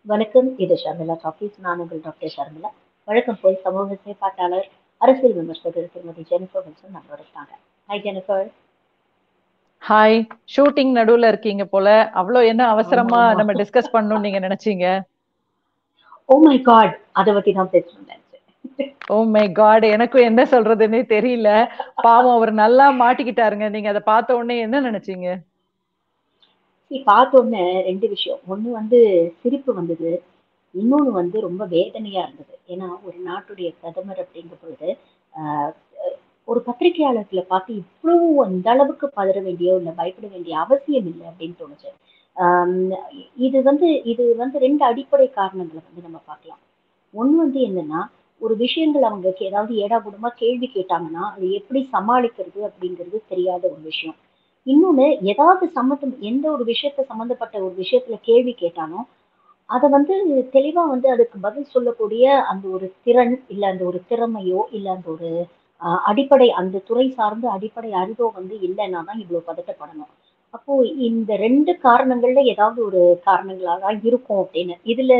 வணக்கம், இது ஷர்மிளா டாக்கீஸ். நான் உங்கள் டாக்டர் ஷர்மிளா. வழக்கம் போல் சமூக செயற்பாட்டாளர், அரசியல் விமர்சகர் திருமதி ஜெனிஃபர் வில்சன் நம்மளோட இருக்காங்க. Hi Jennifer. ஹாய். ஷூட்டிங் நடுவுல இருக்கீங்க போல. அவ்வளோ என்ன ஆமா அவசரமா ஆமா. நம்ம டிஸ்கஸ் பண்ணணும்னு நீங்க நினைச்சீங்க? ஓ மை காட், அதை பத்தி தான் பேசணும்னு நினைச்சேன். ஓ மை காட், எனக்கும் என்ன சொல்றதுன்னே தெரியல. பாவம், அவர் நல்லா மாட்டிக்கிட்டாருங்க. நீங்க அதை பார்த்த உடனே என்ன நினைச்சீங்க? பார்த்த உடனே ரெண்டு விஷயம். ஒண்ணு வந்து சிரிப்பு வந்தது, இன்னொன்னு வந்து ரொம்ப வேதனையா இருந்தது. ஏன்னா ஒரு நாட்டுடைய பிரதமர் அப்படிங்கிற பொழுது ஆஹ், ஒரு பத்திரிகையாளர்களை பார்த்து இவ்வளவு அந்த அளவுக்கு பதற வேண்டியோ இல்லை பயப்பட வேண்டிய அவசியம் இல்லை அப்படின்னு தோணுச்சு. ஆம், இது வந்து ரெண்டு அடிப்படை காரணங்களை வந்து நம்ம பார்க்கலாம். ஒண்ணு வந்து என்னன்னா, ஒரு விஷயங்கள் அவங்களுக்கு ஏதாவது ஏடாகூடமா கேள்வி கேட்டாங்கன்னா அதை எப்படி சமாளிக்கிறது அப்படிங்கிறது தெரியாத ஒரு விஷயம். இன்னொன்னு, ஏதாவது சம்மந்தம் எந்த ஒரு விஷயத்த சம்மந்தப்பட்ட ஒரு விஷயத்துல கேள்வி கேட்டாலும் அதை வந்து தெளிவா வந்து அதுக்கு பதில் சொல்லக்கூடிய அந்த ஒரு திறன் இல்ல அந்த ஒரு திறமையோ இல்ல அந்த ஒரு அடிப்படை அந்த துறை சார்ந்த அடிப்படை அறிவோ வந்து இல்லைன்னா தான் இவ்வளவு பதட்டப்படணும். அப்போ இந்த ரெண்டு காரணங்கள்ல ஏதாவது ஒரு காரணங்களாக தான் இருக்கும் அப்படின்னு இதுல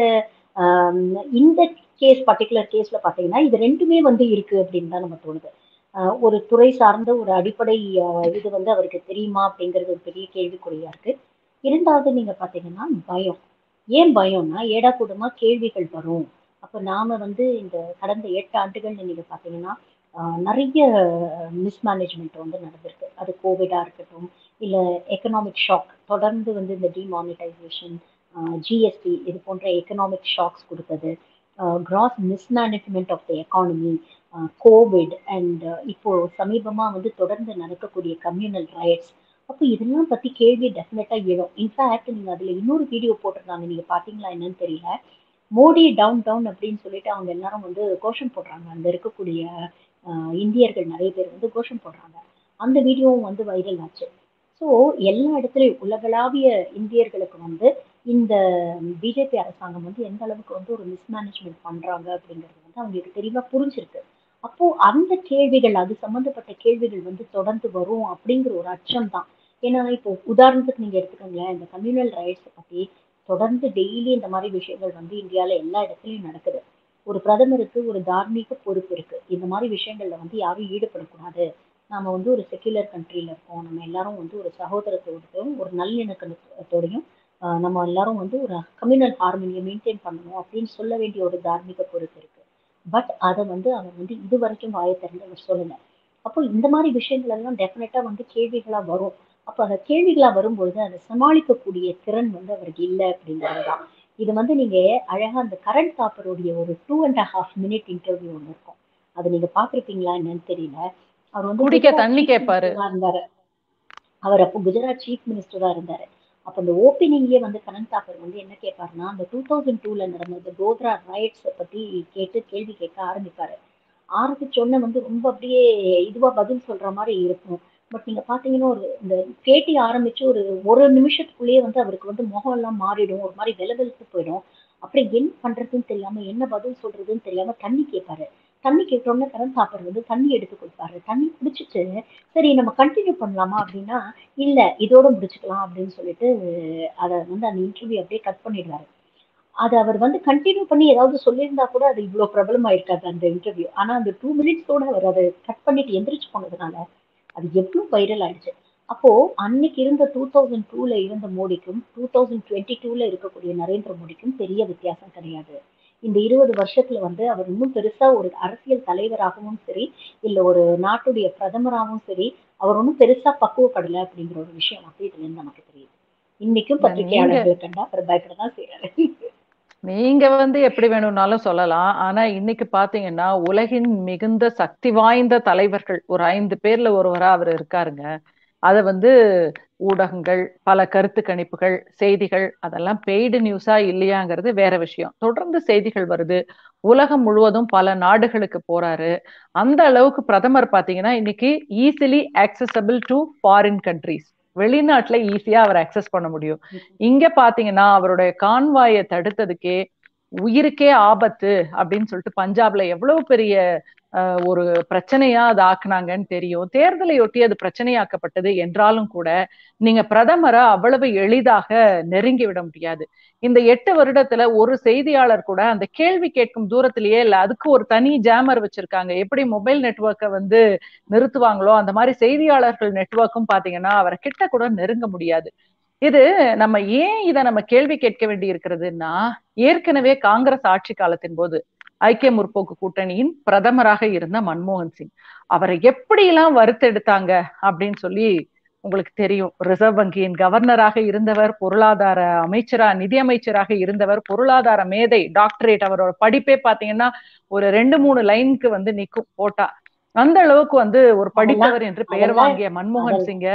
ஆஹ் இந்த பர்டிகுலர் கேஸ்ல பாத்தீங்கன்னா இது ரெண்டுமே வந்து இருக்கு அப்படின்னு தான் நம்ம தோணுது. ஒரு துறை சார்ந்த ஒரு அடிப்படை இது வந்து அவருக்கு தெரியுமா அப்படிங்கிறது ஒரு பெரிய கேள்விக்குறியா இருக்கு. இரண்டாவது நீங்க பாத்தீங்கன்னா பயம். ஏன் பயம்னா ஏடாகூடமா கேள்விகள் வரும். அப்ப நாம வந்து இந்த கடந்த 8 ஆண்டுகள்ல நீங்க பாத்தீங்கன்னா நிறைய மிஸ்மேனேஜ்மெண்ட் வந்து நடந்திருக்கு. அது கோவிடா இருக்கட்டும், இல்ல எக்கனாமிக் ஷாக் தொடர்ந்து வந்து இந்த டிமானிட்டைசேஷன், ஜிஎஸ்டி இது போன்ற எக்கனாமிக் ஷாக்ஸ் கொடுத்தது, gross mismanagement of the economy, Covid and இப்போ சமீபமா வந்து தொடர்ந்து நடக்கக்கூடிய கம்யூனல் ரயட்ஸ். அப்போ இதெல்லாம் பத்தி கேள்வி டெஃபினட்டா எழும். இன்ஃபேக்ட் நீங்க அதுல இன்னொரு வீடியோ போட்டிருந்தாங்க, நீங்க பாத்தீங்களா என்னன்னு தெரியல. மோடி டவுன் டவுன் அப்படின்னு சொல்லிட்டு அவங்க எல்லாரும் வந்து கோஷம் போடுறாங்க. அங்க இருக்கக்கூடிய இந்தியர்கள் நிறைய பேர் வந்து கோஷம் போடுறாங்க. அந்த வீடியோவும் வந்து வைரல் ஆச்சு. ஸோ எல்லா இடத்துலையும் உலகளாவிய இந்தியர்களுக்கு வந்து இந்த பிஜேபி அரசாங்கம் வந்து எந்த அளவுக்கு வந்து ஒரு மிஸ்மேனேஜ்மெண்ட் பண்றாங்க அப்படிங்கிறது வந்து அவங்களுக்கு தெளிவா புரிஞ்சிருக்கு. அப்போ அந்த கேள்விகள், அது சம்பந்தப்பட்ட கேள்விகள் வந்து தொடர்ந்து வரும் அப்படிங்கிற ஒரு அச்சம் தான். ஏன்னா இப்போ உதாரணத்துக்கு நீங்க எடுத்துக்கோங்களேன், இந்த கம்யூனல் ரைட்ஸ் பத்தி தொடர்ந்து டெய்லி இந்த மாதிரி விஷயங்கள் வந்து இந்தியால எல்லா இடத்துலயும் நடக்குது. ஒரு பிரதமருக்கு ஒரு தார்மீக பொறுப்பு இருக்கு. இந்த மாதிரி விஷயங்கள்ல வந்து யாரும் ஈடுபடக்கூடாது. நாம வந்து ஒரு செக்யுலர் கண்ட்ரில இருக்கோம். நம்ம எல்லாரும் வந்து ஒரு சகோதரத்தோடையும் ஒரு நல்லிணக்கத்தோடையும் நம்ம எல்லாரும் வந்து ஒரு கம்யூனல் ஹார்மனியை மெயின்டைன் பண்ணணும் அப்படின்னு சொல்ல வேண்டிய ஒரு தார்மீக பொறுப்பு இருக்கு. பட் அதை வந்து அவர் வந்து இது வரைக்கும் வாயை திறந்து அவர் சொல்லல. அப்போ இந்த மாதிரி விஷயங்கள் எல்லாம் டெஃபினட்டா வந்து கேள்விகளா வரும். அப்ப அந்த கேள்விகளா வரும்பொழுது அதை சமாளிக்கக்கூடிய திறன் வந்து அவருக்கு இல்லை அப்படிங்கிறதுதான். இது வந்து நீங்க அழகா அந்த கரண் தாப்பருடைய ஒரு 2.5 minute இன்டர்வியூ ஒன்று இருக்கும். அது நீங்க பாத்திருப்பீங்களா என்னன்னு தெரியல. அவர் வந்து குடிக்க குஜராத் தண்ணி சீஃப் கேட்பாரு. மினிஸ்டரா இருந்தாரு. அவர் அப்போ குஜராத் சீஃப் மினிஸ்டரா இருந்தாரு. அப்ப அந்த ஓப்பனிங்கே வந்து கரண் தாப்பர் வந்து என்ன கேட்பாருன்னா, அந்த 2002ல நடந்த இந்த கோத்ரா ரயட்ஸ் பத்தி கேட்டு கேள்வி கேட்க ஆரம்பிப்பாரு. ஆரம்பிச்சோடனே வந்து ரொம்ப அப்படியே இதுவா பதில் சொல்ற மாதிரி இருக்கும். பட் நீங்க பாத்தீங்கன்னா ஒரு இந்த பேட்டி ஆரம்பிச்சு ஒரு ஒரு நிமிஷத்துக்குள்ளேயே வந்து அவருக்கு வந்து முகம் எல்லாம் மாறிடும், ஒரு மாதிரி வெலவெலுத்து போயிடும். அப்புறம் என்ன பண்றதுன்னு தெரியாம என்ன பதில் சொல்றதுன்னு தெரியாம தண்ணி கேட்பாரு. தண்ணி கேட்டோடனே கரண் தாப்பர் வந்து தண்ணி எடுத்து கொடுப்பாரு. தண்ணி குடிச்சிட்டு சரி நம்ம கண்டினியூ பண்ணலாமா அப்படின்னா, இல்ல இதோட முடிச்சுக்கலாம் அப்படின்னு சொல்லிட்டு அதை வந்து அந்த இன்டர்வியூ அப்படியே கட் பண்ணிடுவாரு. அது அவர் வந்து கண்டினியூ பண்ணி ஏதாவது சொல்லியிருந்தா கூட அது இவ்வளவு பிரபலம் ஆயிருக்காது அந்த இன்டர்வியூ. ஆனா அந்த 2 minutes அவர் அதை கட் பண்ணிட்டு எந்திரிச்சு போனதுனால அது எவ்வளவு வைரல் ஆயிடுச்சு. அப்போ அன்னைக்கு இருந்த 2002ல இருந்த மோடிக்கும் 2022ல இருக்கக்கூடிய நரேந்திர மோடிக்கும் பெரிய வித்தியாசம் கிடையாது. இந்த 20 வருஷத்துல வந்து அவர் இன்னும் பெருசா ஒரு அரசியல் தலைவராகவும் சரி, இல்ல ஒரு நாட்டுடைய பிரதமராகவும் சரி, அவர் ஒன்றும் பெருசா பக்குவப்படல அப்படிங்கிற ஒரு விஷயம் வந்து இதுல இருந்து நமக்கு தெரியுது. இன்னைக்கும் நீங்க பத்திரிகையாளர்களை கண்டா அவர் பயப்படதான் செய்யறாரு. நீங்க எப்படி வேணும்னாலும் சொல்லலாம். ஆனா இன்னைக்கு பாத்தீங்கன்னா உலகின் மிகுந்த சக்தி வாய்ந்த தலைவர்கள் ஒரு 5 பேர்ல ஒருவரா அவர் இருக்காருங்க. அத ஊடகங்கள், பல கருத்து கணிப்புகள், செய்திகள் அதெல்லாம் பெய்டு நியூஸா இல்லையாங்கிறது வேற விஷயம். தொடர்ந்து செய்திகள் வருது. உலகம் முழுவதும் பல நாடுகளுக்கு போறாரு. அந்த அளவுக்கு பிரதமர் பாத்தீங்கன்னா இன்னைக்கு easily accessible to foreign countries. வெளிநாட்டுல ஈஸியா அவர் அக்சஸ் பண்ண முடியும். இங்க பாத்தீங்கன்னா அவருடைய கான்வாயை தடுத்ததுக்கே உயிருக்கே ஆபத்து அப்படின்னு சொல்லிட்டு பஞ்சாப்ல எவ்வளவு பெரிய ஒரு பிரச்சனையா அது ஆக்குனாங்கன்னு தெரியும். தேர்தலையொட்டி அது பிரச்சனையாக்கப்பட்டது என்றாலும் கூட நீங்க பிரதமரை அவ்வளவு எளிதாக நெருங்கி விட முடியாது. இந்த 8 வருடத்துல ஒரு செய்தியாளர் கூட அந்த கேள்வி கேட்கும் தூரத்திலேயே இல்ல. அதுக்கு ஒரு தனி ஜாமர் வச்சிருக்காங்க. எப்படி மொபைல் நெட்வொர்க்கை வந்து நிறுத்துவாங்களோ அந்த மாதிரி செய்தியாளர்கள் நெட்வொர்க்கும் பாத்தீங்கன்னா அவரை கிட்ட கூட நெருங்க முடியாது. இது நம்ம ஏன் இதை நம்ம கேள்வி கேட்க வேண்டி இருக்கிறதுன்னா, ஏற்கனவே காங்கிரஸ் ஆட்சி காலத்தின் போது ஐக்கிய முற்போக்கு கூட்டணியின் பிரதமராக இருந்த மன்மோகன் சிங் அவரை எப்படி எல்லாம் வறுத்தெடுத்தாங்க அப்படின்னு சொல்லி உங்களுக்கு தெரியும். ரிசர்வ் வங்கியின் கவர்னராக இருந்தவர், பொருளாதார அமைச்சரா நிதி அமைச்சராக இருந்தவர், பொருளாதார மேதை, டாக்டரேட். அவரோட படிப்பே பாத்தீங்கன்னா ஒரு 2-3 லைனுக்கு வந்து நிக்கும் போட்டா. அந்த அளவுக்கு வந்து ஒரு படித்தவர் என்று பெயர் வாங்கிய மன்மோகன் சிங்க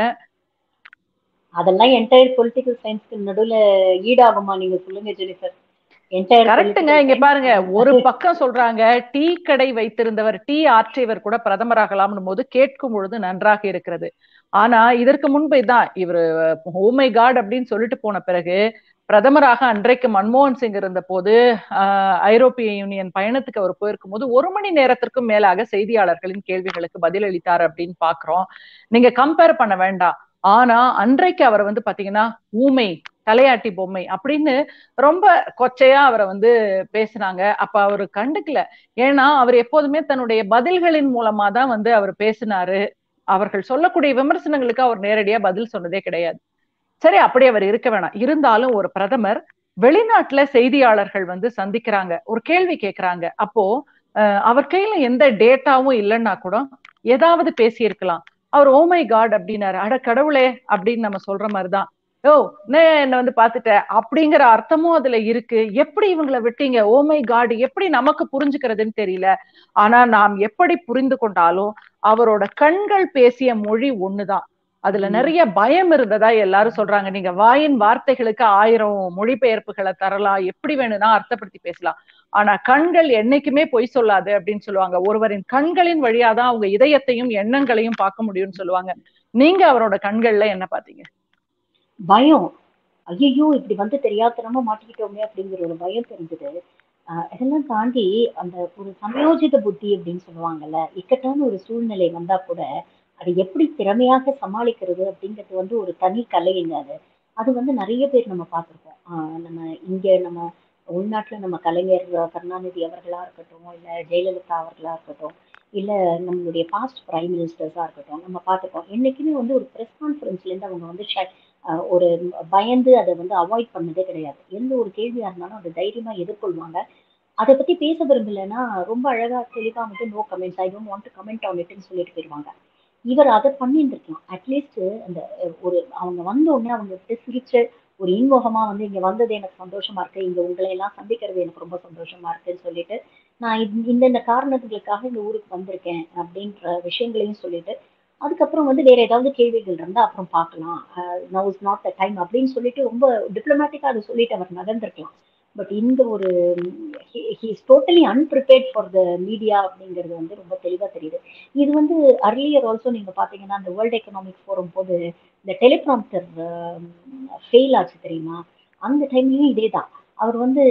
அதெல்லாம் என்டையர் பொலிட்டிக்கல் சயின்ஸ்க்கு நடுவுல ஈடாகுமா? நீங்க சொல்லுங்க ஜெனிஃபர். கரெக்டுங்க. இங்க பாருங்க, ஒரு பக்கம் சொல்றாங்க டீ கடை வைத்திருந்தவர், டீ ஆற்றியவர் கூட பிரதமராகலாம் போது கேட்கும் பொழுது நன்றாக இருக்கிறது. ஆனா இதற்கு முன்பு தான் இவர் ஓ மை காட் அப்படின்னு சொல்லிட்டு போன பிறகு பிரதமராக அன்றைக்கு மன்மோகன் சிங் இருந்த போது ஐரோப்பிய யூனியன் பயணத்துக்கு அவர் போயிருக்கும் போது 1 மணி நேரத்திற்கும் மேலாக செய்தியாளர்களின் கேள்விகளுக்கு பதிலளித்தார் அப்படின்னு பாக்குறோம். நீங்க கம்பேர் பண்ண வேண்டாம். ஆனா அன்றைக்கு அவர் வந்து பாத்தீங்கன்னா ஊமை, தலையாட்டி பொம்மை அப்படின்னு ரொம்ப கொச்சையா அவரை வந்து பேசினாங்க. அப்ப அவரு கண்டுக்கல. ஏன்னா அவர் எப்போதுமே தன்னுடைய பதில்களின் மூலமா தான் வந்து அவர் பேசினாரு. அவர்கள் சொல்லக்கூடிய விமர்சனங்களுக்கு அவர் நேரடியா பதில் சொன்னதே கிடையாது. சரி, அப்படி அவர் இருக்க வேணாம். இருந்தாலும் ஒரு பிரதமர் வெளிநாட்டுல செய்தியாளர்கள் வந்து சந்திக்கிறாங்க, ஒரு கேள்வி கேட்கிறாங்க. அப்போ அவர் கையில எந்த டேட்டாவும் இல்லைன்னா கூட ஏதாவது பேசியிருக்கலாம். அவர் ஓ மை காட் அப்படின்னாரு. அட கடவுளே அப்படின்னு நம்ம சொல்ற மாதிரிதான். ஓ என்ன வந்து பாத்துட்ட அப்படிங்கிற அர்த்தமும் அதுல இருக்கு. எப்படி இவங்களை விட்டீங்க, ஓ மை காட், எப்படி நமக்கு புரிஞ்சுக்கிறதுன்னு தெரியல. ஆனா நாம் எப்படி புரிந்து கொண்டாலும் அவரோட கண்கள் பேசிய மொழி ஒண்ணுதான். அதுல நிறைய பயம் இருந்ததா எல்லாரும் சொல்றாங்க. நீங்க வாயின் வார்த்தைகளுக்கு 1000 மொழிபெயர்ப்புகளை தரலாம், எப்படி வேணும்னா அர்த்தப்படுத்தி பேசலாம். ஆனா கண்கள் என்னைக்குமே பொய் சொல்லாது அப்படின்னு சொல்லுவாங்க. ஒருவரின் கண்களின் வழியாதான் அவங்க இதயத்தையும் எண்ணங்களையும் பார்க்க முடியும்னு சொல்லுவாங்க. நீங்க அவரோட கண்கள்ல என்ன பாத்தீங்க? பயம். ஐயோ இப்படி வந்து தெரியாதனமா மாட்டிக்கிட்டோமே அப்படிங்கிற ஒரு பயம் தெரிஞ்சது. இதெல்லாம் தாண்டி அந்த ஒரு சமயோஜித புத்தி அப்படின்னு சொல்லுவாங்கல்ல, இக்கட்டான ஒரு சூழ்நிலை வந்தா கூட அதை எப்படி திறமையாக சமாளிக்கிறது அப்படிங்கிறது வந்து ஒரு தனி கலைங்க அது. அது வந்து நிறைய பேர் நம்ம பார்த்துருக்கோம். நம்ம இங்க நம்ம உள்நாட்டுல நம்ம கலைஞர் கருணாநிதி அவர்களா இருக்கட்டும், இல்ல ஜெயலலிதா அவர்களா இருக்கட்டும், இல்ல நம்மளுடைய பாஸ்ட் பிரைம் மினிஸ்டர்ஸா இருக்கட்டும், நம்ம பார்த்துருக்கோம். என்னைக்குமே வந்து ஒரு ப்ரெஸ் கான்ஃபரன்ஸ்ல இருந்து அவங்க வந்து ஒரு பயந்து அதை வந்து அவாய்ட் பண்ணதே கிடையாது. எந்த ஒரு கேள்வியா இருந்தாலும் அதை தைரியமா எதிர்கொள்வாங்க. அதை பத்தி பேச விரும்பலைன்னா ரொம்ப அழகா தெளிவா வந்து no comments, I don't want to comment on இட்னு சொல்லிட்டு போயிடுவாங்க. இவர் அதை பண்ணியிருந்திருக்கலாம். அட்லீஸ்ட் அந்த ஒரு அவங்க வந்த உடனே அவங்க கிட்ட சிரிச்சு ஒரு இன்முகமா வந்து இங்க வந்தது எனக்கு சந்தோஷமா இருக்கு, இங்க உங்களை எல்லாம் சந்திக்கிறது எனக்கு ரொம்ப சந்தோஷமா இருக்குன்னு சொல்லிட்டு, நான் இந்த காரணங்களுக்காக இந்த ஊருக்கு வந்திருக்கேன் அப்படின்ற விஷயங்களையும் சொல்லிட்டு, அதுக்கப்புறம் வந்து வேற ஏதாவது கேள்விகள் இருந்தா அப்புறம் பார்க்கலாம், now is not the time அப்படின்னு சொல்லிட்டு ரொம்ப டிப்ளமேட்டிக்கா அதை சொல்லிட்டு அவர் நடந்திருக்கலாம். பட் இந்த ஒரு he is totally unprepared for the media அப்படிங்கிறது வந்து ரொம்ப தெளிவா தெரியுது. இது வந்து அர்லியர் ஆல்சோ நீங்க பாத்தீங்கன்னா அந்த வேர்ல்ட் எக்கனாமிக் ஃபோரம் போது இந்த டெலிப்ராம்ப்டர் ஃபெயில் ஆச்சு தெரியுமா? அந்த டைம்லயும் இதே தான். அவர் வந்து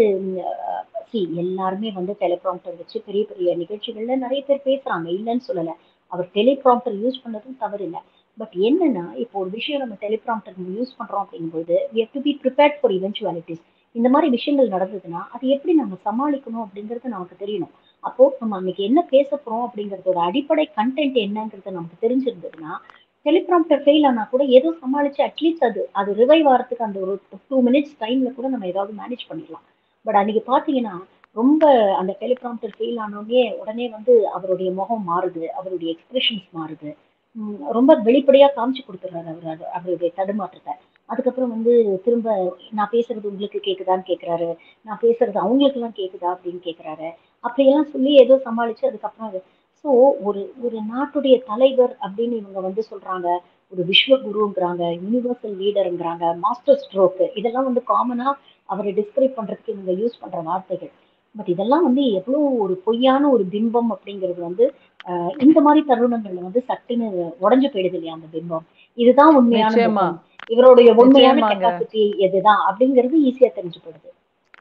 எல்லாருமே வந்து டெலிப்ராம்ப்டர் வச்சு பெரிய பெரிய நிகழ்ச்சிகள்ல நிறைய பேர் பேசுறாங்க, இல்லைன்னு சொல்லல. அவர் டெலிப்ராம்ப்டர் யூஸ் பண்ணதும் தவறு இல்லை. பட் என்னன்னா இப்போ ஒரு விஷயம் நம்ம டெலிப்ராம்ப்டர் நம்ம யூஸ் பண்றோம் அப்படிங்கும்போது we have to be prepared for eventualities. இந்த மாதிரி விஷயங்கள் நடந்ததுன்னா அது எப்படி நம்ம சமாளிக்கணும் அப்படிங்கிறது நமக்கு தெரியணும். அப்போ நம்ம அன்னைக்கு என்ன பேச போறோம் அப்படிங்கறதோட அடிப்படை கண்டென்ட் என்னங்கிறது நமக்கு தெரிஞ்சிருந்ததுன்னா டெலிப்ராம்ப்டர் ஃபெயில் ஆனா கூட ஏதோ சமாளிச்சு அட்லீஸ்ட் அது அது ரிவைவ் ஆகிறதுக்கு அந்த ஒரு 2 மினிட்ஸ் டைம்ல கூட நம்ம ஏதாவது மேனேஜ் பண்ணிடலாம். பட் அன்னைக்கு பாத்தீங்கன்னா ரொம்ப அந்த டெலிப்ராம்ப்டர் ஃபெயில் ஆனோடனே உடனே வந்து அவருடைய முகம் மாறுது, அவருடைய எக்ஸ்பிரஷன்ஸ் மாறுது. ரொம்ப வெளிப்படையா காமிச்சு கொடுத்துறாரு அவர் அவருடைய தடுமாற்றத்தை. அதுக்கப்புறம் வந்து திரும்ப நான் பேசுறது உங்களுக்கு கேக்குதான்னு கேக்குறாரு, நான் பேசுறது அவங்களுக்கு எல்லாம் கேக்குதா அப்படின்னு கேக்குறாரு. அப்படியெல்லாம் சொல்லி ஏதோ சமாளிச்சு அதுக்கப்புறம் ஸோ ஒரு ஒரு நாட்டுடைய தலைவர் அப்படின்னு இவங்க வந்து சொல்றாங்க, ஒரு விஸ்வகுருங்கிறாங்க, யூனிவர்சல் லீடருங்கிறாங்க, மாஸ்டர் ஸ்ட்ரோக், இதெல்லாம் வந்து காமனா அவரை டிஸ்கிரைப் பண்றதுக்கு இவங்க யூஸ் பண்ற வார்த்தைகள். பட் இதெல்லாம் வந்து எவ்வளவு ஒரு பொய்யான ஒரு பிம்பம் அப்படிங்கிறது வந்து இந்த மாதிரி தருணங்கள்ல வந்து சட்டுன்னு உடஞ்சு போயிடுது இல்லையா அந்த பிம்பம். இதுதான் உண்மையான முகம், இவருடைய உண்மையான கெப்பாசிட்டி எதுதான் அப்படிங்கிறது ஈஸியா தெரிஞ்சு போயிடுது.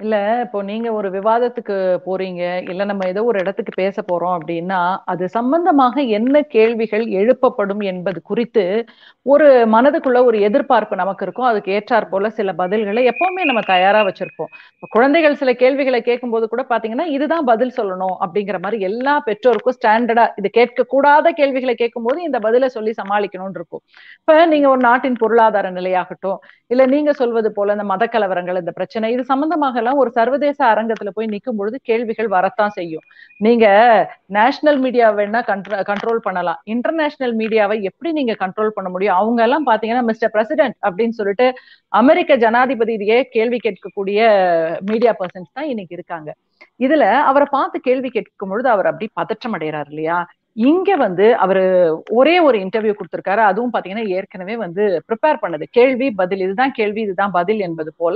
இல்ல இப்போ நீங்க ஒரு விவாதத்துக்கு போறீங்க, இல்ல நம்ம ஏதோ ஒரு இடத்துக்கு பேச போறோம் அப்படின்னா, அது சம்பந்தமாக என்ன கேள்விகள் எழுப்பப்படும் என்பது குறித்து ஒரு மனதுக்குள்ள ஒரு எதிர்பார்ப்பு நமக்கு இருக்கும். அதுக்கு ஏற்றாற் போல சில பதில்களை எப்பவுமே நம்ம தயாரா வச்சிருப்போம். இப்ப குழந்தைகள் சில கேள்விகளை கேட்கும்போது கூட பாத்தீங்கன்னா, இதுதான் பதில் சொல்லணும் அப்படிங்கிற மாரி எல்லா பெற்றோருக்கும் ஸ்டாண்டர்டா இது கேட்கக்கூடாத கேள்விகளை கேட்கும்போது இந்த பதில சொல்லி சமாளிக்கணும்னு இருக்கும். இப்ப நீங்க ஒரு நாட்டின் பொருளாதார நிலையாகட்டும், இல்ல நீங்க சொல்வது போல இந்த மத கலவரங்கள், இந்த பிரச்சனை இது சம்பந்தமாக எல்லாம் ஒரு சர்வதேச அரங்கத்துல போய் நிற்கும் பொழுது கேள்விகள் வரத்தான் செய்யும். நீங்க நேஷனல் மீடியா வேணா கண்ட்ரோல் பண்ணலாம். இன்டர்நேஷனல் மீடியாவை எப்படி நீங்க கண்ட்ரோல் பண்ண முடியும்? அவங்க எல்லாம் பாத்தீங்கன்னா மிஸ்டர் பிரசிடென்ட் அப்படின்னு சொல்லிட்டு அமெரிக்க ஜனாதிபதியே கேள்வி கேட்கக்கூடிய மீடியா பர்சன்ஸ் தான் இன்னைக்கு இருக்காங்க. இதுல அவரை பார்த்து கேள்வி கேட்கும் பொழுது அவர் அப்படி பதற்றம் அடைகிறார் இல்லையா? இங்க வந்து அவரு ஒரே ஒரு இன்டர்வியூ கொடுத்திருக்காரு. அதுவும் பாத்தீங்கன்னா ஏற்கனவே வந்து ப்ரிப்பேர் பண்ணது. கேள்வி பதில் இதுதான் கேள்வி இதுதான் பதில் என்பது போல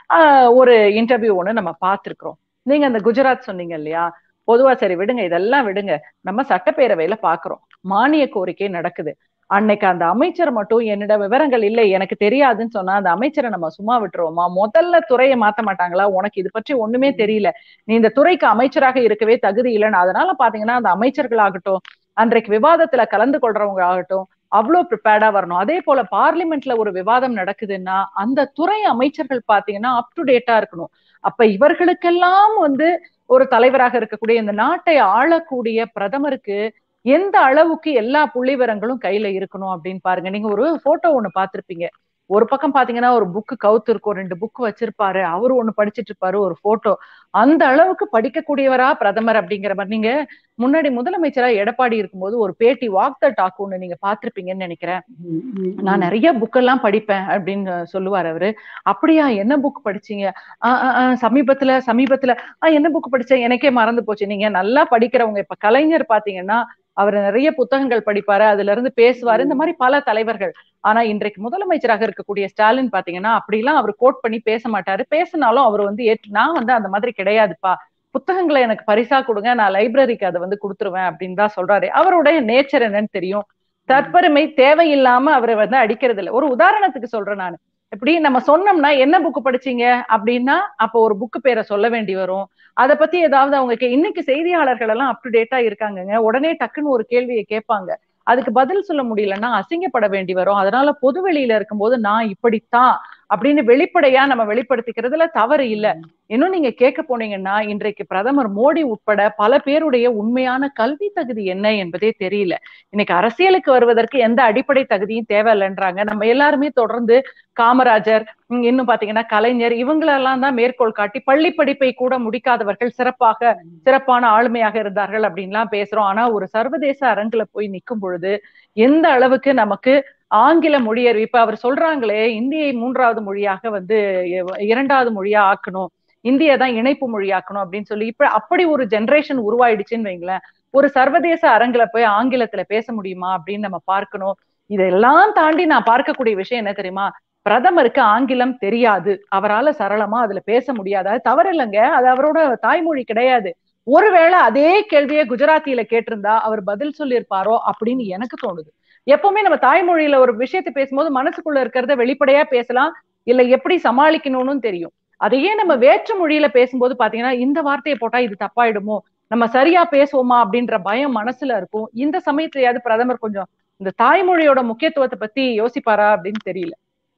ஒரு இன்டர்வியூ ஒண்ணு நம்ம பார்த்திருக்கிறோம். நீங்க அந்த குஜராத் சொன்னீங்க இல்லையா? பொதுவா சரி விடுங்க இதெல்லாம் விடுங்க. நம்ம சட்டப்பேரவையில பாக்குறோம். மானிய கோரிக்கை நடக்குது. அன்னைக்கு அந்த அமைச்சர் மட்டும் என்னிடம் விவரங்கள் இல்லை எனக்கு தெரியாதுன்னு சொன்னா அந்த அமைச்சரை நம்ம சும்மா விட்டுருவோமா? முதல்ல துறையை மாத்த மாட்டாங்களா? உனக்கு இது பற்றி ஒண்ணுமே தெரியல. நீ இந்த துறைக்கு அமைச்சராக இருக்கவே தகுதி இல்லைன்னு அதனால பாத்தீங்கன்னா அந்த அமைச்சர்கள் ஆகட்டும் அன்றைக்கு விவாதத்துல கலந்து கொள்றவங்க ஆகட்டும் அவ்வளவு ப்ரிப்பேர்டா வரணும். அதே போல பார்லிமெண்ட்ல ஒரு விவாதம் நடக்குதுன்னா அந்த துறை அமைச்சர்கள் பாத்தீங்கன்னா அப் டு டேட்டா இருக்கணும். அப்ப இவர்களுக்கெல்லாம் வந்து ஒரு தலைவராக இருக்கக்கூடிய இந்த நாட்டை ஆளக்கூடிய பிரதமருக்கு எந்த அளவுக்கு எல்லா புள்ளிவிவரங்களும் கையில இருக்கணும் அப்படின்னு பாருங்க. நீங்க ஒரு போட்டோ ஒண்ணு பார்த்திருப்பீங்க. ஒரு பக்கம் பாத்தீங்கன்னா ஒரு புக் கவுத்து இருக்கும், 2 புக் வச்சிருப்பாரு, அவரு ஒண்ணு படிச்சிட்டு இருப்பாரு, ஒரு போட்டோ. அந்த அளவுக்கு படிக்கக்கூடியவரா பிரதமர் அப்படிங்கிற மாதிரி நீங்க முன்னாடி முதலமைச்சரா எடப்பாடி இருக்கும்போது ஒரு பேட்டி வாக் த டாக் ஒண்ணு நீங்க பார்த்திருப்பீங்கன்னு நினைக்கிறேன். நான் நிறைய புக் எல்லாம் படிப்பேன் அப்படின்னு சொல்லுவார் அவரு. அப்படியா என்ன புக் படிச்சீங்க? சமீபத்துல சமீபத்துல என்ன புக் படிச்சேன் எனக்கே மறந்து போச்சு. நீங்க நல்லா படிக்கிறவங்க இப்ப கலைஞர் பாத்தீங்கன்னா அவர் நிறைய புத்தகங்கள் படிப்பாரு, அதுல இருந்து பேசுவாரு, இந்த மாதிரி பல தலைவர்கள். ஆனா இன்றைக்கு முதலமைச்சராக இருக்கக்கூடிய ஸ்டாலின் பாத்தீங்கன்னா அப்படிலாம் அவர் கோட் பண்ணி பேச மாட்டாரு. பேசினாலும் அவர் வந்து நான் வந்து அந்த மாதிரி கிடையாதுப்பா, புத்தகங்களை எனக்கு பரிசா கொடுங்க, நான் லைப்ரரிக்கு அதை வந்து கொடுத்துருவேன் அப்படின்னு தான் சொல்றாரு. அவருடைய நேச்சர் என்னன்னு தெரியும். தற்பெருமை தேவையில்லாம அவரை வந்து அடிக்கிறது இல்லை. ஒரு உதாரணத்துக்கு சொல்றேன் நான். இப்படி நம்ம சொன்னோம்னா என்ன புக் படிச்சீங்க அப்படின்னா அப்ப ஒரு புக் பேரை சொல்ல வேண்டி வரும். அதை பத்தி ஏதாவது அவங்க இன்னைக்கு செய்தியாளர்கள் எல்லாம் அப் டு டேட்டா இருக்காங்க. உடனே டக்குன்னு ஒரு கேள்வியை கேட்பாங்க. அதுக்கு பதில் சொல்ல முடியலன்னா அசிங்கப்பட வேண்டி வரும். அதனால பொது வெளியில இருக்கும்போது நான் இப்படித்தான் அப்படின்னு வெளிப்படையா நம்ம வெளிப்படுத்திக்கிறதுல தவறு இல்லை. இன்னும் நீங்க கேட்க போனீங்கன்னா இன்றைக்கு பிரதமர் மோடி உட்பட பல பேருடைய உண்மையான கல்வி தகுதி என்ன என்பதே தெரியல. இன்னைக்கு அரசியலுக்கு வருவதற்கு எந்த அடிப்படை தகுதியும் தேவையில்லைன்றாங்க. நம்ம எல்லாருமே தொடர்ந்து காமராஜர், இன்னும் பாத்தீங்கன்னா கலைஞர் இவங்களெல்லாம் தான் மேற்கோள் காட்டி பள்ளி படிப்பை கூட முடிக்காதவர்கள் சிறப்பான ஆளுமையாக இருந்தார்கள் அப்படின்லாம் பேசுறோம். ஆனா ஒரு சர்வதேச அரங்குல போய் நிற்கும் பொழுது எந்த அளவுக்கு நமக்கு ஆங்கில மொழியறிவு இப்ப அவர் சொல்றாங்களே இந்தியை 3வது மொழியாக வந்து 2வது மொழியா ஆக்கணும், இந்திய தான் இணைப்பு மொழியாக்கணும் அப்படின்னு சொல்லி இப்ப அப்படி ஒரு ஜெனரேஷன் உருவாயிடுச்சுன்னு வைங்களேன். ஒரு சர்வதேச அரங்குல போய் ஆங்கிலத்துல பேச முடியுமா அப்படின்னு நம்ம பார்க்கணும். இதெல்லாம் தாண்டி நான் பார்க்கக்கூடிய விஷயம் என்ன தெரியுமா? பிரதமருக்கு ஆங்கிலம் தெரியாது, அவரால் சரளமா அதுல பேச முடியாது. அது தவறு இல்லைங்க, அது அவரோட தாய்மொழி கிடையாது. ஒருவேளை அதே கேள்வியை குஜராத்தியில கேட்டிருந்தா அவர் பதில் சொல்லியிருப்பாரோ அப்படின்னு எனக்கு தோணுது. எப்பவுமே நம்ம தாய்மொழியில ஒரு விஷயத்தை பேசும்போது மனசுக்குள்ள இருக்கிறத வெளிப்படையா பேசலாம், இல்ல எப்படி சமாளிக்கணும்னு தெரியும். அதையே நம்ம வேற்று மொழியில பேசும்போது பாத்தீங்கன்னா இந்த வார்த்தையை போட்டா இது தப்பாயிடுமோ, நம்ம சரியா பேசுவோமா அப்படின்ற பயம் மனசுல இருக்கும். இந்த சமயத்திலயாவது பிரதமர் கொஞ்சம் இந்த தாய்மொழியோட முக்கியத்துவத்தை பத்தி யோசிப்பாரா அப்படின்னு தெரியல.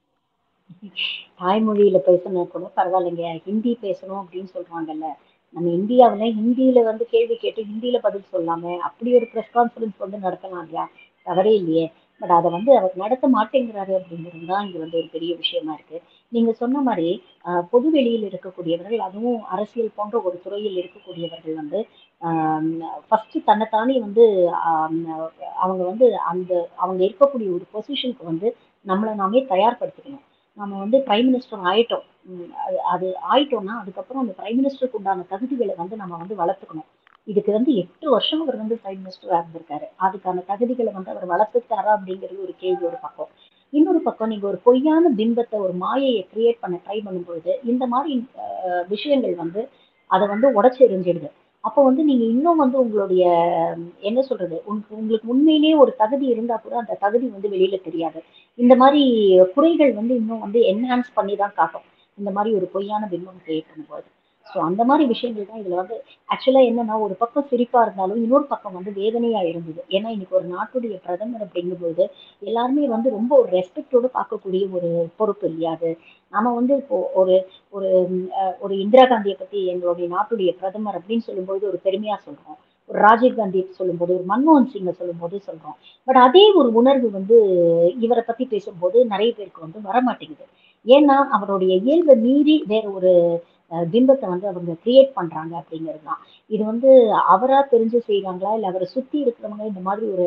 தாய்மொழியில பேசணும் கூட பரவாயில்லைங்க, ஹிந்தி பேசணும் அப்படின்னு சொல்றாங்கல்ல. நம்ம இந்தியாவில ஹிந்தியில வந்து கேள்வி கேட்டு ஹிந்தியில பதில் சொல்லாம அப்படி ஒரு ப்ரெஸ் கான்ஃபரன்ஸ் வந்து நடத்தலாம் இல்லையா? தவறே இல்லையே. பட் அதை வந்து அவர் நடத்த மாட்டேங்கிறாரு அப்படிங்கிறது தான் இங்க வந்து ஒரு பெரிய விஷயமா இருக்கு. நீங்க சொன்ன மாதிரி பொது வெளியில் இருக்கக்கூடியவர்கள், அதுவும் அரசியல் போன்ற ஒரு துறையில் இருக்கக்கூடியவர்கள் வந்து ஃபர்ஸ்ட் தன்னைத்தானே வந்து அவங்க வந்து அந்த அவங்க இருக்கக்கூடிய ஒரு பொசிஷனுக்கு வந்து நம்மளை நாமே தயார்படுத்திக்கணும். நம்ம வந்து பிரைம் மினிஸ்டர் ஆயிட்டோம், அது அது ஆயிட்டோம்னா அதுக்கப்புறம் அந்த பிரைம் மினிஸ்டருக்கு உண்டான தகுதிகளை வந்து நம்ம வந்து வளர்த்துக்கணும். இதுக்கு வந்து 8 வருஷம் அவர் வந்து பிரைம் மினிஸ்டரா இருந்திருக்காரு. அதுக்கான தகுதிகளை வந்து அவர் வளர்த்துட்டாரா அப்படிங்கிறது ஒரு கேள்வி ஒரு பக்கம். இன்னொரு பக்கம் நீங்க ஒரு பொய்யான பிம்பத்தை ஒரு மாயையை கிரியேட் பண்ண ட்ரை பண்ணும்பொழுது இந்த மாதிரி விஷயங்கள் வந்து அதை வந்து உடச்சி எறிஞ்சிடுது. அப்போ வந்து நீங்க இன்னும் வந்து உங்களுடைய என்ன சொல்றது, உங்களுக்கு உண்மையிலேயே ஒரு தகுதி இருந்தா கூட அந்த தகுதி வந்து வெளியில தெரியாது. இந்த மாதிரி குறைகள் வந்து இன்னும் வந்து என்ஹான்ஸ் பண்ணி தான் காட்டும். இந்த மாதிரி ஒரு பொய்யான பிம்பம் கிரியேட் பண்ணும்போது. ஸோ அந்த மாதிரி விஷயங்கள் தான் இதுல வந்து ஆக்சுவலா என்னன்னா, ஒரு பக்கம் சிரிப்பா இருந்தாலும் இன்னொரு பக்கம் வந்து வேதனையா இருந்தது. ஏன்னா இன்னைக்கு ஒரு நாட்டுடைய பிரதமர் அப்படிங்கும்போது எல்லாருமே வந்து ரொம்ப ஒரு ரெஸ்பெக்டோட பார்க்கக்கூடிய ஒரு பொறுப்பு இல்லையா அது. நம்ம வந்து இப்போ ஒரு ஒரு ஒரு இந்திரா காந்தியை பத்தி எங்களுடைய நாட்டுடைய பிரதமர் அப்படின்னு சொல்லும்போது ஒரு பெருமையா சொல்றோம். ஒரு ராஜீவ் காந்தியை சொல்லும்போது, ஒரு மன்மோகன் சிங்கை சொல்லும்போது சொல்றோம். பட் அதே ஒரு உணர்வு வந்து இவரை பத்தி பேசும்போது நிறைய பேருக்கு வந்து வரமாட்டேங்குது. ஏன்னா அவருடைய இயல்பை மீறி வேற ஒரு பிம்பத்தை வந்து அவங்க கிரியேட் பண்றாங்க அப்படிங்கிறது தான். இது வந்து அவரா தெரிஞ்சு செய்றாங்களா, இல்ல அவரை சுத்தி இருக்கிறவங்க இந்த மாதிரி ஒரு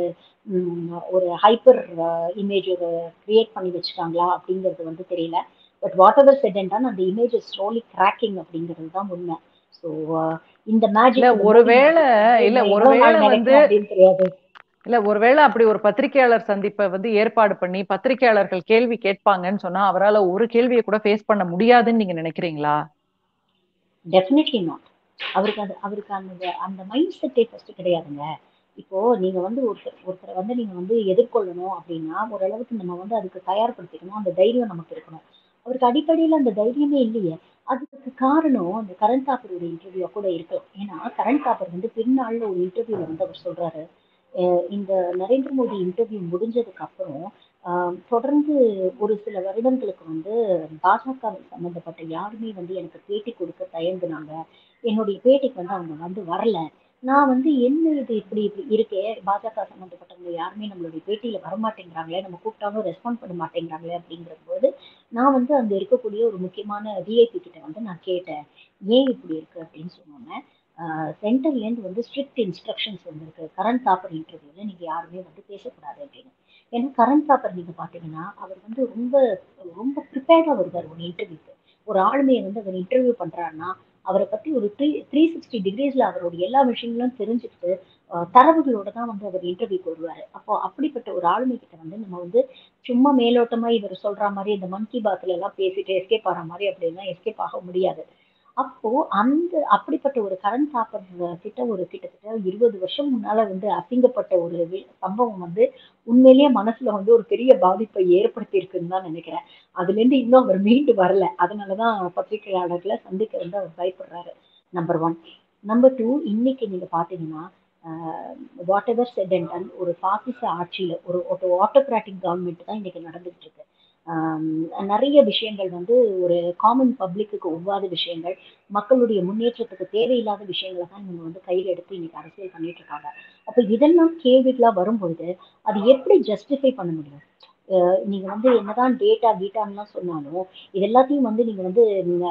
ஒரு ஹைப்பர் இமேஜ் ஒரு கிரியேட் பண்ணி வச்சுட்டாங்களா அப்படிங்கிறது வந்து தெரியல. But whatever said and done, அந்த இமேஜ் இஸ் ஸ்லோலி கிராக்கிங் அப்படிங்கிறது தான் உண்மை. ஸோ இந்த இல்ல மேஜிக், இந்த மோடி ஒருவேளை மேஜிக் வந்து இல்ல இன்னும் எவ்வளவு ஒருவேளை நாள் வந்து நினைக்கும் அப்படின்னு தெரியாது. இல்ல ஒருவேளை அப்படி ஒரு பத்திரிகையாளர் சந்திப்பை வந்து ஏற்பாடு பண்ணி பத்திரிகையாளர்கள் கேள்வி கேட்பாங்கன்னு சொன்னா அவரால ஒரு கேள்வியை கூட ஃபேஸ் பண்ண முடியாதுன்னு நீங்க நினைக்கிறீங்களா? Definitely not. அவருக்கு அந்த அந்த மைண்ட் செட்டே ஃபர்ஸ்ட் கிடையாதுங்க. இப்போ நீங்க வந்து ஒருத்தரை வந்து நீங்க வந்து எதிர்கொள்ளணும் அப்படின்னா ஓரளவுக்கு நம்ம வந்து அதுக்கு தயார்படுத்திக்கணும். அந்த தைரியம் நமக்கு இருக்கணும். அவருக்கு அடிப்படையில அந்த தைரியமே இல்லையே. அதுக்கு காரணம் அந்த கரண் தாப்பரோட இன்டர்வியூ கூட இருக்கலாம். ஏன்னா கரண் தாப்பர் வந்து பின்னாள்ல ஒரு இன்டர்வியூல வந்து அவர் சொல்றாரு, இந்த நரேந்திர மோடி இன்டர்வியூ முடிஞ்சதுக்கு அப்புறம் தொடர்ந்து ஒரு சில வருடங்களுக்கு வந்து பாஜகவை சம்பந்தப்பட்ட யாருமே வந்து எனக்கு பேட்டி கொடுக்க தயங்குனாங்க. என்னுடைய பேட்டிக்கு வந்து அவங்க வந்து வரல. நான் வந்து என்ன இது இப்படி இப்படி இருக்கே, பாஜக சம்பந்தப்பட்டவங்க யாருமே நம்மளுடைய பேட்டியில வரமாட்டேங்கிறாங்களே, நம்ம கூப்பிட்டாலும் ரெஸ்பாண்ட் பண்ண மாட்டேங்கிறாங்களே அப்படிங்கிற போது நான் வந்து அங்க இருக்கக்கூடிய ஒரு முக்கியமான விஐபி கிட்ட வந்து நான் கேட்டேன், ஏன் இப்படி இருக்கு அப்படின்னு சொன்னோன்னே, சென்டர்லேருந்து வந்து ஸ்ட்ரிக்ட் இன்ஸ்ட்ரக்ஷன்ஸ் வந்திருக்கு, கரண் தாப்பர் இன்டர்வியூல நீங்க யாருமே வந்து பேசக்கூடாது அப்படின்னு. ஏன்னா கரண் தாப்பர் நீங்க பாத்தீங்கன்னா அவர் வந்து ரொம்ப ரொம்ப ப்ரிப்பேர்டா வருவார் ஒரு இன்டர்வியூக்கு. ஒரு ஆளுமையை வந்து அவர் இன்டர்வியூ பண்றாருன்னா அவரை பத்தி ஒரு 360 டிகிரிஸ்ல அவருடைய எல்லா விஷயங்களும் தெரிஞ்சுக்கிட்டு தரவுகளோட தான் வந்து அவர் இன்டர்வியூக்கு வருவாரு. அப்போ அப்படிப்பட்ட ஒரு ஆளுமை கிட்ட வந்து நம்ம வந்து சும்மா மேலோட்டமா இவர் சொல்ற மாதிரி இந்த மன் கி பாத்ல எல்லாம் பேசிட்டு எஸ்கேப் ஆகிற மாதிரி அப்படிலாம் எஸ்கேப் ஆக முடியாது. அப்போ அப்படிப்பட்ட ஒரு கரண் தாப்பர் கிட்ட ஒரு கிட்டத்தட்ட 20 வருஷம் முன்னால வந்து அசிங்கப்பட்ட ஒரு சம்பவம் வந்து உண்மையிலேயே மனசுல வந்து ஒரு பெரிய பாதிப்பை ஏற்படுத்தி இருக்குன்னு தான் நினைக்கிறேன். அதுல இருந்து இன்னும் அவர் மீண்டு வரல. அதனாலதான் பத்திரிகையாளர்களை சந்திக்க வந்து அவர் பயப்படுறாரு. Number one. நம்பர் டூ, இன்னைக்கு நீங்க பாத்தீங்கன்னா whatever said and done, ஒரு பாசிச ஆட்சியில ஒரு ஆட்டோகிராட்டிக் கவர்மெண்ட் தான் இன்னைக்கு நடந்துட்டு இருக்கு. நிறைய விஷயங்கள் வந்து ஒரு காமன் பப்ளிக்கு ஒவ்வாத விஷயங்கள், மக்களுடைய முன்னேற்றத்துக்கு தேவையில்லாத விஷயங்களை தான் இவங்க வந்து கையில் எடுத்து இன்னைக்கு அரசியல் பண்ணிட்டு இருக்காங்க. அப்ப இதெல்லாம் கேள்விகளா வரும்பொழுது அது எப்படி ஜஸ்டிஃபை பண்ண முடியும்? நீங்க வந்து என்னதான் டேட்டா கீட்டான்லாம் சொன்னாலும் இது எல்லாத்தையும் வந்து நீங்க வந்து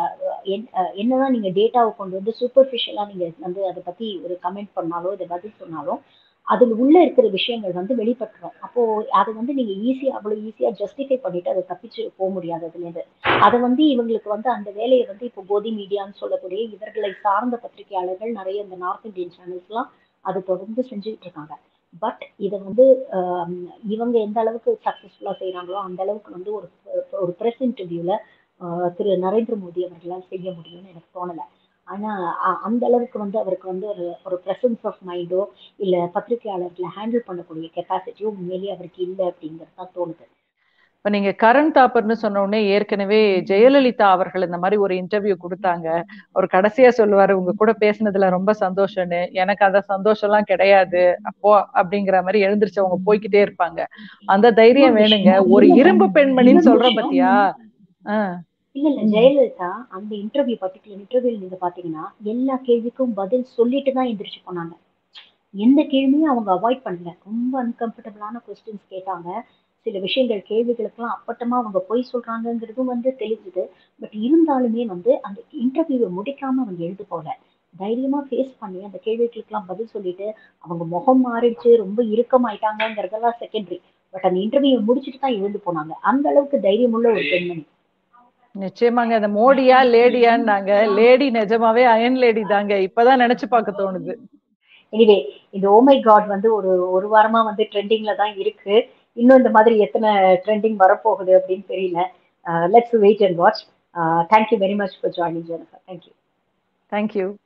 என்னதான் நீங்க டேட்டாவை கொண்டு வந்து சூப்பர்ஃபிஷியலா நீங்க வந்து அதை பத்தி ஒரு கமெண்ட் பண்ணாலோ இதை பதில் சொன்னாலும் அதுல உள்ள இருக்கிற விஷயங்கள் வந்து வெளிப்பட்டுரும். அப்போ அதை வந்து நீங்க ஈஸியா அவ்வளவு ஈஸியா ஜஸ்டிஃபை பண்ணிட்டு அதை தப்பிச்சு போக முடியாது அதுல இருந்து. அதை வந்து இவங்களுக்கு வந்து அந்த வேலையை வந்து இப்போ கோதி மீடியான்னு சொல்லக்கூடிய இவர்களை சார்ந்த பத்திரிகையாளர்கள் நிறைய இந்த நார்த் இந்தியன் சேனல்ஸ் எல்லாம் அதை தொடர்ந்து செஞ்சுட்டு இருக்காங்க. பட் இதை வந்து இவங்க எந்த அளவுக்கு சக்சஸ்ஃபுல்லா செய்யறாங்களோ அந்த அளவுக்கு வந்து ஒரு ஒரு பிரஸ் இன்டர்வியூல திரு நரேந்திர மோடி அவர்களால் செய்ய முடியும்னு எனக்கு தோணலை. ஆனா அந்த அளவுக்கு வந்து அவருக்கு வந்து ஒரு ஒரு பிரசன்ஸ் ஆஃப் மைண்டோ இல்ல பத்திரிகையாளர்களை ஹேண்டில் பண்ணக்கூடிய கெப்பாசிட்டியோ உண்மையிலேயே அவருக்கு இல்லை அப்படிங்கிறது தான் தோணுது. இப்ப நீங்க கரண் தாப்பர்னு சொன்ன உடனே ஏற்கனவே ஜெயலலிதா அவர்கள் இந்த மாதிரி ஒரு இன்டர்வியூ கொடுத்தாங்க. அவர் கடைசியா சொல்லுவாரு, உங்க கூட பேசினதுல ரொம்ப சந்தோஷம்னு. எனக்கு அந்த சந்தோஷம் எல்லாம் கிடையாது அப்போ அப்படிங்கிற மாதிரி எழுந்திருச்சு அவங்க போய்கிட்டே இருப்பாங்க. அந்த தைரியம் வேணுங்க. ஒரு இரும்பு பெண்மணின்னு சொல்ற பத்தியா? இல்ல இல்ல ஜெயலலிதா அந்த பர்டிகுலர் இன்டர்வியூ நீங்க பாத்தீங்கன்னா எல்லா கேள்விக்கும் பதில் சொல்லிட்டு தான் எந்திரிச்சு போனாங்க. எந்த கேள்வியும் அவங்க அவாய்ட் பண்ணல. ரொம்ப அன்கம்ஃபர்டபுளான கொஸ்டின்ஸ் கேட்டாங்க. சில விஷயங்கள் கேள்விகளுக்கெல்லாம் அப்பட்டமா அவங்க பொய் சொல்றாங்கிறதும் வந்து தெரிஞ்சுது. பட் இருந்தாலுமே வந்து அந்த இன்டர்வியூவை முடிக்காம அவங்க எழுந்து போல தைரியமா ஃபேஸ் பண்ணி அந்த கேள்விகளுக்கெல்லாம் பதில் சொல்லிட்டு அவங்க முகம் மாறிடுச்சு, ரொம்ப இறுக்கமாயிட்டாங்கிறதெல்லாம் செகண்டரி. பட் அந்த இன்டர்வியூ முடிச்சுட்டு தான் எழுந்து போனாங்க. அந்த அளவுக்கு தைரியமுள்ள ஒரு பெண்மணி. நிச்சயமாங்க. அந்த மோடியா லேடியான்னாங்க. லேடி நிஜமாவே அயன் லேடி தாங்க. இப்பதான் நினைச்சு பார்க்க தோணுது. எனிவே இந்த ஓ மை காட் வந்து ஒரு வாரமா வந்து ட்ரெண்டிங்ல தான் இருக்கு. இன்னும் இந்த மாதிரி எத்தனை ட்ரெண்டிங் வரப்போகுது அப்படின்னு தெரியல. Let's wait and watch. Thank you very much for joining Jennifer. Thank you. Thank you.